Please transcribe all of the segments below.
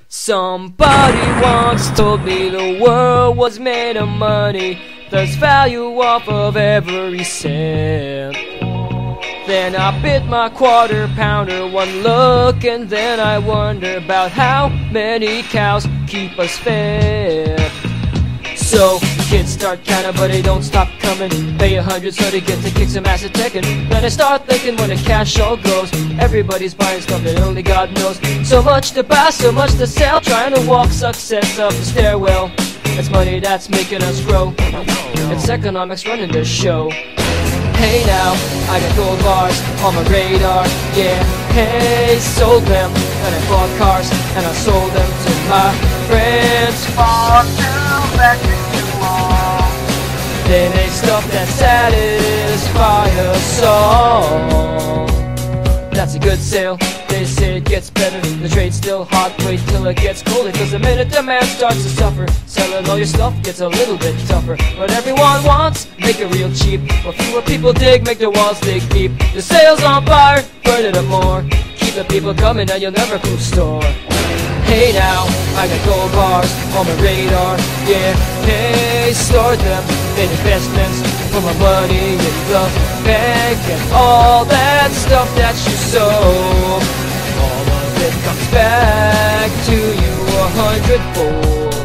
Somebody once told me the world was made of money. There's value off of every cent. Then I bit my quarter pounder one look, and then I wonder about how many cows keep us fed. So kids start counting, but they don't stop coming. Pay 100 so they get to kick some ass at Tekken. Then I start thinking where the cash all goes. Everybody's buying stuff that only God knows. So much to buy, so much to sell. Trying to walk success up the stairwell. It's money that's making us grow. It's economics running this show. Hey now, I got gold bars on my radar. Yeah, hey, sold them. And I bought cars and I sold them to my friends. Far too back to all. They make stuff that satisfy us all. That's a good sale. They say it gets better. The trade's still hot. Wait till it gets colder, cause the minute demand starts to suffer, selling all your stuff gets a little bit tougher. But everyone wants, make it real cheap. But fewer people dig, make the walls dig deep. The sale's on fire, burn it up more. Keep the people coming and you'll never close store. Hey now, I got gold bars on my radar. Yeah, hey, stored them in investments. Put my money in the bank and all that stuff that you sow. All of it comes back to you 100-fold.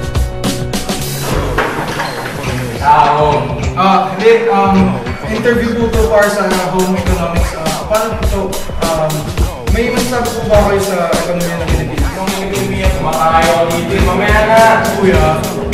Interview po to para sa home economics. Paano po to? May masasabi po ba kayo sa ekonomiya ng Pilipinas? Yung ekonomiya, kumakayo dito. Mamaya na, kuya.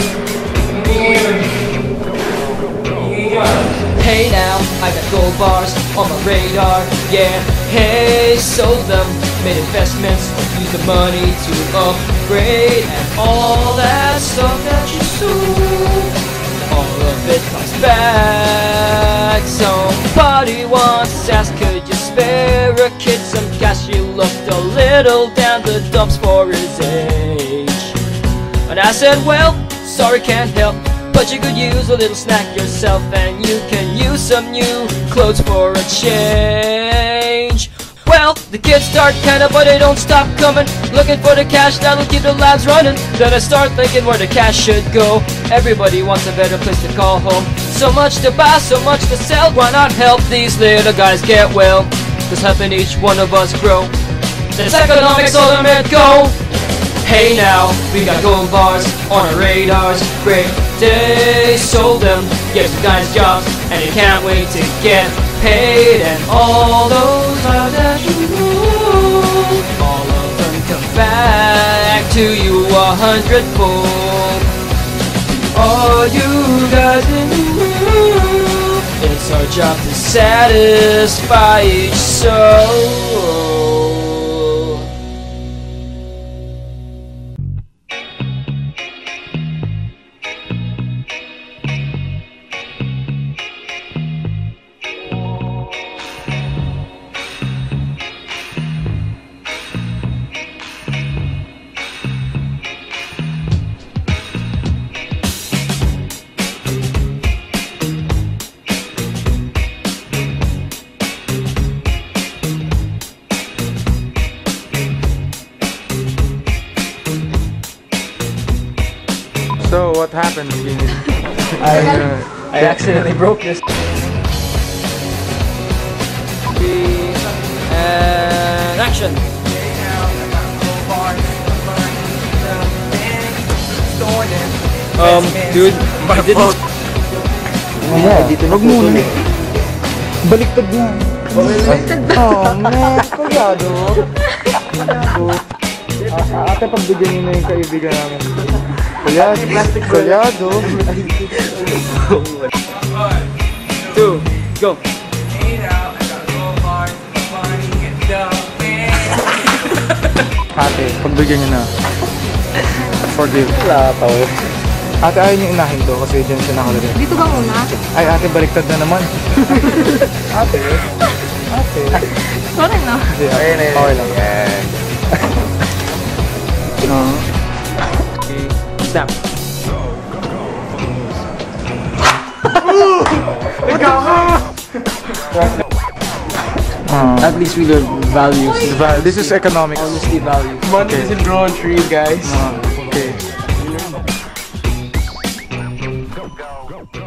Hey now, I got gold bars on my radar. Yeah, hey, sold them, made investments, used the money to upgrade, and all that stuff that you sold, all of it comes back. Somebody once asked, could you spare a kid some cash? He looked a little down the dumps for his age, and I said, well, sorry, can't help, but you could use a little snack yourself, and you can use some new clothes for a change. Well, the kids start counting, but they don't stop coming, looking for the cash that'll keep the labs running. Then I start thinking where the cash should go. Everybody wants a better place to call home. So much to buy, so much to sell. Why not help these little guys get well? Just helping each one of us grow. This economics ultimate goal. Hey now, we got gold bars on our radars. Great day, sold them, get some guys jobs, and they can't wait to get paid. And all those lives that you rule, all of them come back to you 100-fold. All you guys in the room, it's our job to satisfy each soul. So what happened? I accidentally broke this. And action. Dude, I didn't. Wag muna. Baliktad na. Baliktad na. Oh, man. Kulyado. Ate, pagbigyan nyo na yung kaibigan namin. Kulyado. 2, go. Ate, pagbigyan nyo na. Forgive. Ate, ayaw niyo inahin to kasi dyan siya nakalagay. Dito ba muna? Ay, ate, baliktad na naman. Ate. Sorry na. Okay lang. Snap. Ikaw ka! At least we learn values. This is economics. Honesty, values. Money doesn't grow on trees, guys. Okay.